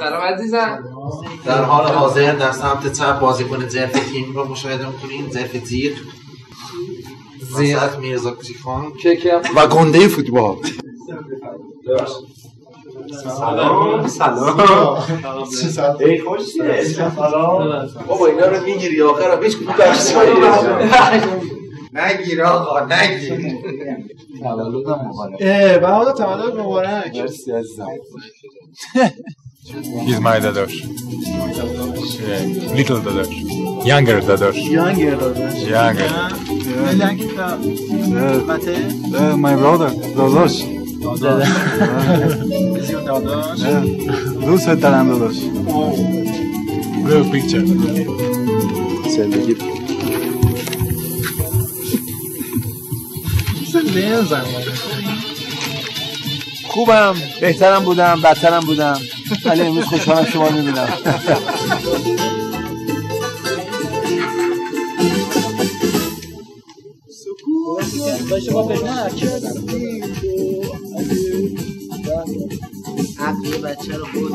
سلام عزیزم. در حال حاضر در سمت چپ بازیکن ظرف تیم رو مشاهده می‌کنین. ظرف زیر میرزا کوچیک‌خان و گنده فوتبال. سلام. ای خوشیه. سلام. بابا اینا رو میگیری آخرام هیچ کدوم بخشی نگیر آقا نگیر. تولدم مبارک. بهادر تولد مبارک. مرسی عزیزم. He's my dadash. Little dadash. Younger dadash. Younger dadash. Younger. My brother. داداش. Is your dadash? دوست دارم داداش. Real picture. سلگی. خوبم، بهترم بودم، بدترم بودم، ولی امروز خوشحالم شما رو می‌بینم. عقلی بچه رو خود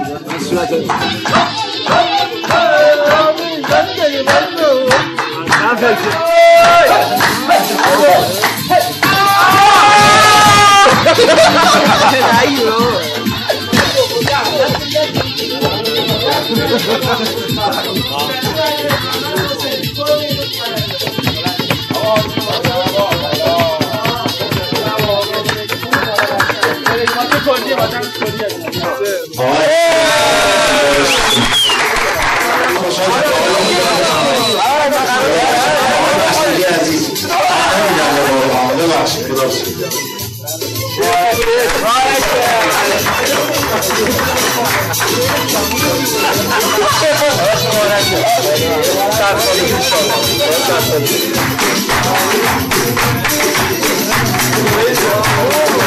Oh,